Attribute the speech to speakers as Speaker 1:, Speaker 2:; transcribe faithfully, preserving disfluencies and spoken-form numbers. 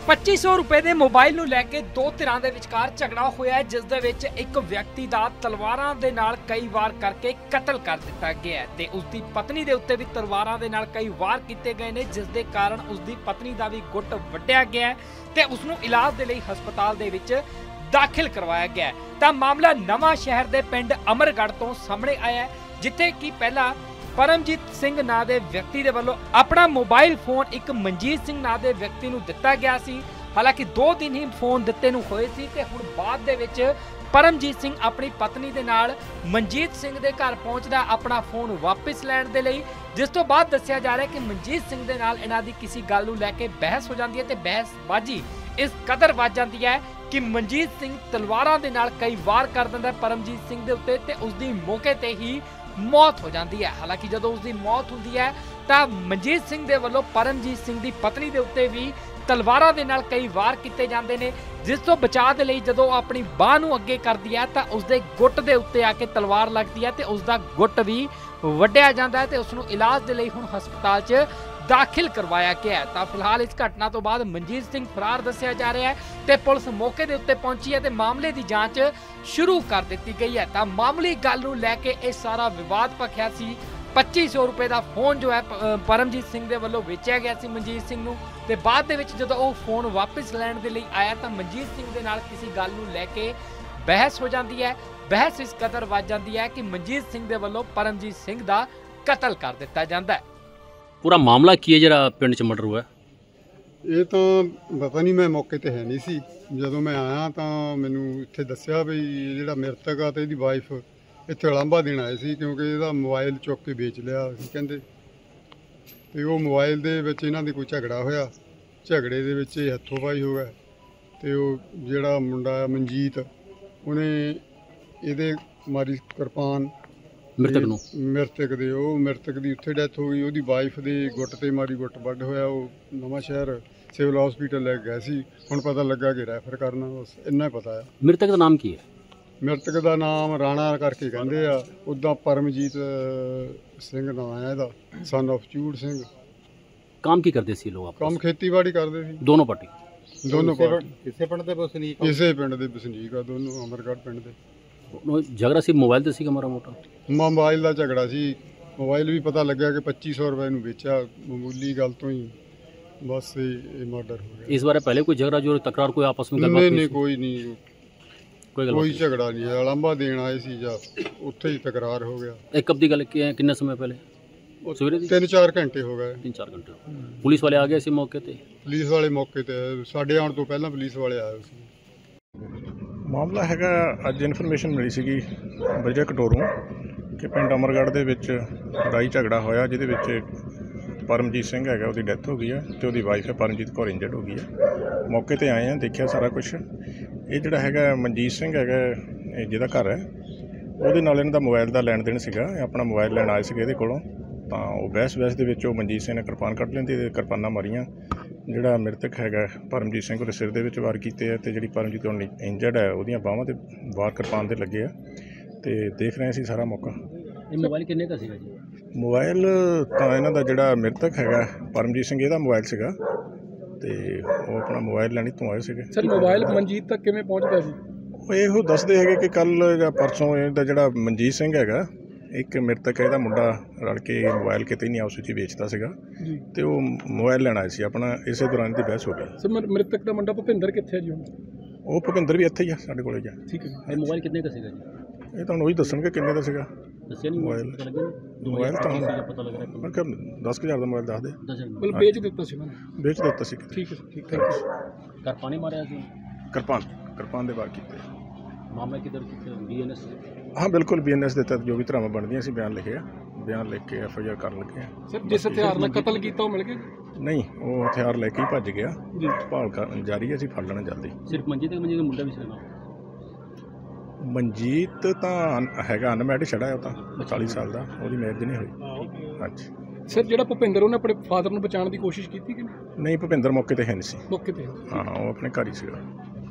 Speaker 1: पच्ची सौ रुपए के मोबाइल नूं लैके दो धिरां दे विचकार झगड़ा होया है, जिस दे विच एक व्यक्ति दा तलवारां दे नाल कई वार करके कतल कर दिता गया है ते उसदी पत्नी दे उत्ते भी तलवारां दे नाल कई वार कीते गए ने, जिस दे कारण उसदी पत्नी दा भी गुੱਟ वड्ढिया गया है ते उसनूं इलाज दे लई हस्पताल दे विच दाखिल करवाया गया है। तां मामला नवां शहर दे पिंड अमरगढ़ तो सामने आया है, जिथे कि पहला परमजीत सिंह नां दे व्यक्ति दे वल्लों अपना मोबाइल फोन एक मनजीत सिंह नां दे व्यक्ति नूं दिता गया सी। हालांकि दो दिन ही फोन दिते नूं होए सी ते हुण बाद दे विच परमजीत सिंह अपनी पत्नी दे नाल मनजीत सिंह दे घर पहुंचदा अपना फोन वापस लैण दे लई, जिस तो बाद दस्सिया जा रहा है कि मनजीत सिंह दे नाल इन्हां दी किसी गल नूं लैके बहस हो जाती है ते बहसबाजी इस कदर वध जाती है कि मनजीत सिंह तलवारां दे नाल कई वार कर दिंदा परमजीत सिंह दे उत्ते ते उसदी मौके ते ही मौत हो जाती है। हालांकि जदों उसकी मौत होती है तो मनजीत सिंह दे वल्लों परमजीत सिंह की पत्नी के उत्ते भी तलवारां दे नाल कई वार किए जाते हैं, जिस तो बचाव के लिए जदों अपनी बांह नूं अगे करदी है तो उसके गुੱਟ के उत्ते आके तलवार लगती है तो उसका गुੱਟ भी वड्ढिया जाता है तो उसनूं इलाज के लिए हुण हस्पताल च दाखिल करवाया गया है। तो फिलहाल इस घटना तो बाद मनजीत सिंह फरार दस्सिया जा रहा है तो पुलिस मौके के उत्ते पहुंची है तो मामले की जांच शुरू कर दी गई है। तो मामूली गल नूं लैके यह सारा विवाद भखिया सी। पच्ची सौ रुपए का फोन जो है परमजीत सिंह के वल्लों वेचिया गया सी मनजीत सिंह नूं ते बाद दे विच जदों वो फोन वापस लैण दे लई आया तो मनजीत सिंह दे नाल किसी गल नूं लैके बहस हो जाती है। बहस इस कदर वध जाती है कि मनजीत सिंह दे वल्लों परमजीत सिंह दा कतल कर दिता जाता है।
Speaker 2: पूरा मामला की है जरा पिंड च मर्डर हुआ?
Speaker 3: ये तो पता नहीं, मैं मौके ते है नहीं सी। जदों मैं आया तो मैनू इत्थे दस्सिया भी जिहड़ा मृतक आ ते इहदी वाइफ इत्थे लांभा देण आए सी, क्योंकि इहदा मोबाइल चुक के बेच लिया कहंदे ते वो मोबाइल दे विच इन्हां दी कोई झगड़ा होया, झगड़े दे विच हत्थों पाई हो गए ते वो जिहड़ा मुंडा मनजीत उहने इहदे मारी किरपान मृतक नूं मृतक दे वो मृतक दी उत्थे डैथ हो गई। उहदी वाइफ दे गुੱਟ ते मारी गुੱਟ वड्ढ होया। वो नवां शहर सिविल हॉस्पिटल ले गए सी, हुण पता लगा कि रैफर करना, बस इन्ना ही पता है।
Speaker 2: मृतक का नाम की है?
Speaker 3: मृतक का नाम राणा करके कहंदे आ, उदा परमजीत सिंह नाम है इहदा, सन ऑफ चूड़ सिंह।
Speaker 2: काम की करते सी लोग?
Speaker 3: काम खेतीबाड़ी करते सी
Speaker 2: दोनों पार्टी
Speaker 3: दोनों पार्टी
Speaker 4: इसे पिंड दे वसनीक
Speaker 3: इसे पिंड दे वसनीक आ दोनों, अमरगढ़ पिंड दे।
Speaker 2: झगड़ा सी मोबाइल ते सीगा मारा मोटा?
Speaker 3: मोबाइल का झगड़ा सी। मोबाइल भी पता लग्या कि पच्ची सौ रुपए नूं बेचा, मामूली गल तो ही बस ये मर्डर हो गया।
Speaker 2: इस बारे पहले कोई झगड़ा जो तकरार कोई आपस में?
Speaker 3: नहीं नहीं कोई नहीं,
Speaker 2: कोई
Speaker 3: कोई झगड़ा नहीं है। लांभा देण आए सी जा उत्थे ही तकरार हो गया।
Speaker 2: एक कब दी गल किन्ने समय पहले? सवेरे
Speaker 3: तीन चार घंटे हो गए।
Speaker 2: तीन चार घंटे पुलिस वाले आ गए सी मौके ते?
Speaker 3: पुलिस वाले मौके ते साडे आउण तो पहला पुलिस वाले आए सी।
Speaker 5: मामला हैगा अज इनफॉर्मेशन मिली सी वजह कटोरों कि पिंड अमरगढ़ दे विच लड़ाई झगड़ा होया, जिहदे विच परमजीत सिंह हैगा उसदी डैथ हो गई है तो उसदी वाइफ है परमजीत कौर इंजर्ड हो गई है। मौके ते आए हैं, देखिया सारा कुछ। ये जिहड़ा हैगा मनजीत सिंह हैगा जिहदा घर है ਉਹਦੇ ਨਾਲ ਇਹਨਾਂ ਦਾ मोबाइल का लैन देन सीगा, अपना मोबाइल लैन आए सीगे ਇਹਦੇ ਕੋਲੋਂ ਤਾਂ ਉਹ ਬਹਿਸ ਬਹਿਸ ਦੇ ਵਿੱਚ ਉਹ ਮਨਜੀਤ ਸਿੰਘ ਨੇ ਕਿਰਪਾਨ ਕੱਢ ਲੈਂਦੀ ਤੇ ਕਿਰਪਾਨਾਂ ਮਾਰੀਆਂ। ਜਿਹੜਾ ਮ੍ਰਿਤਕ ਹੈਗਾ परमजीत ਸਿੰਘ ਉਹਦੇ ਸਿਰ ਦੇ ਵਿੱਚ ਵਾਰ ਕੀਤੇ ਆ ਤੇ ਜਿਹੜੀ परमजीत ਹੁਣ ਇੰਜਰਡ ਹੈ ਉਹਦੀਆਂ ਬਾਹਾਂ ਤੇ ਵਾਰ ਕਿਰਪਾਨ ਦੇ ਲੱਗੇ ਆ ਤੇ ਦੇਖ ਰਹੇ ਸੀ ਸਾਰਾ ਮੌਕਾ।
Speaker 2: ਇਹ ਮੋਬਾਈਲ ਕਿੰਨੇ ਦਾ ਸੀਗਾ ਜੀ?
Speaker 5: मोबाइल ਤਾਂ ਇਹਨਾਂ ਦਾ ਜਿਹੜਾ ਮ੍ਰਿਤਕ ਹੈਗਾ परमजीत ਸਿੰਘ ਇਹਦਾ मोबाइल ਸੀਗਾ ਤੇ ਉਹ ਆਪਣਾ मोबाइल ਲੈਣੀ ਤੋਂ ਆਏ ਸੀਗੇ।
Speaker 4: ਸਰ मोबाइल मनजीत तक किवें पहुंचदा सी?
Speaker 5: ਉਹ ਇਹੋ ਦੱਸਦੇ ਹੈਗੇ ਕਿ ਕੱਲ ਜਾਂ ਪਰਸੋਂ ਇਹਦਾ ਜਿਹੜਾ ਮਨਜੀਤ ਸਿੰਘ ਹੈਗਾ ਇੱਕ ਮ੍ਰਿਤਕ ਇਹਦਾ ਮੁੰਡਾ ਰਲ ਕੇ मोबाइल ਕਿਤੇ ਨਹੀਂ ਆਪਸ ਵਿੱਚ ਵੇਚਦਾ ਸੀਗਾ ਤੇ ਉਹ मोबाइल ਲੈਣ ਆਏ ਸੀ ਆਪਣਾ, ਇਸੇ ਦੌਰਾਨ ਦੀ ਬਹਿਸ ਹੋ ਗਈ।
Speaker 4: ਸਰ ਮ੍ਰਿਤਕ ਦਾ ਮੁੰਡਾ ਭੁਪਿੰਦਰ ਕਿੱਥੇ ਹੈ ਜੀ ਹੁਣ?
Speaker 5: ਉਹ ਭੁਪਿੰਦਰ ਵੀ ਇੱਥੇ ਹੀ ਆ ਸਾਡੇ ਕੋਲੇ ਜਾ।
Speaker 4: ਠੀਕ ਹੈ।
Speaker 2: ਇਹ मोबाइल ਕਿੰਨੇ ਦਾ ਸੀਗਾ ਜੀ?
Speaker 5: ਇਹ ਤੁਹਾਨੂੰ ਉਹੀ ਦੱਸਣਗੇ ਕਿੰਨੇ ਦਾ ਸੀਗਾ
Speaker 2: ਦੱਸਿਆ ਨਹੀਂ
Speaker 5: मोबाइल। मोबाइल ਤਾਂ
Speaker 2: ਪਤਾ ਲੱਗ ਰਿਹਾ
Speaker 5: ਮੈਂ ਕਿਹਾ ਦਸ ਹਜ਼ਾਰ ਦਾ मोबाइल ਦੱਸ ਦੇ।
Speaker 4: ਮਤਲਬ ਵੇਚ ਦਿੱਤਾ ਸੀ ਉਹਨਾਂ ਨੇ?
Speaker 5: ਵੇਚ ਦਿੱਤਾ ਸੀ।
Speaker 4: ਠੀਕ ਹੈ ਠੀਕ, ਥੈਂਕ ਯੂ।
Speaker 2: ਕਰ ਪਾਣੀ ਮਾਰਿਆ ਸੀ?
Speaker 5: ਕਿਰਪਾਨ ਕਿਰਪਾਨ ਦੇ ਵਾਰ ਕੀਤੇ।
Speaker 2: ਮਾਮਲਾ ਕਿਧਰ ਕਿੱਥੇ? ਬੀਐਨਐਸ?
Speaker 5: हाँ बिल्कुल बी एन एस के तहत जो भी धरावां बनदियां सी बयान लिखे बयान लिख के एफ आई आर कर लगे।
Speaker 4: सर जिस हथियार नाल कतल कीता वो मिल गए?
Speaker 5: नहीं वो हथियार लेके ही भज गया जी, भाल कर जारी है, असीं फड़ लेना जल्दी।
Speaker 2: सिर्फ मनजीत ते मनजीत दा मुंडा भी सीगा?
Speaker 5: मनजीत तो हैगा अनमैरिड छड़ा है, वो चालीस साल का, वो मैरिज नहीं हुई। हाँ जी।
Speaker 4: सर जिहड़ा भुपिंदर उन्हें अपने फादर नूं बचाने की कोशिश की कि नहीं?
Speaker 5: नहीं भुपिंदर मौके ते है नहीं सी।
Speaker 4: मौके ते?
Speaker 5: हाँ वो अपने घर ही सीगा।